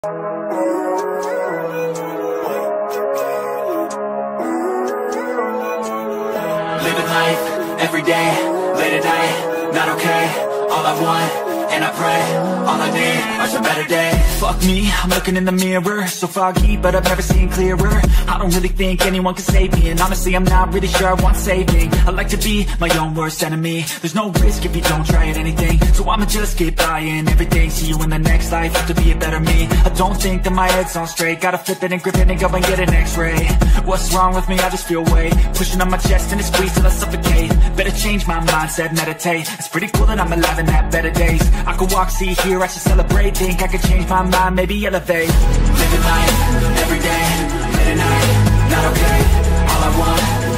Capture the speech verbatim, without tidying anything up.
Living life, every day, late at night, not okay. All I want, and I pray, all I need are some better days. Fuck me, I'm looking in the mirror, so foggy, but I've never seen clearer. I don't really think anyone can save me, and honestly I'm not really sure I want saving. I like to be my own worst enemy. There's no risk if you don't try at anything, so I'ma just keep buying everything. See you in the next life, have to be a better me. I don't think that my head's on straight, gotta flip it and grip it and go and get an x-ray. What's wrong with me? I just feel weight pushing on my chest and it squeezes till I suffocate. Better change my mindset, meditate. It's pretty cool that I'm alive and have better days. I could walk, see, hear, I should celebrate. Think I could change my mind, maybe elevate. Living life, every day, late at night, not okay. All I want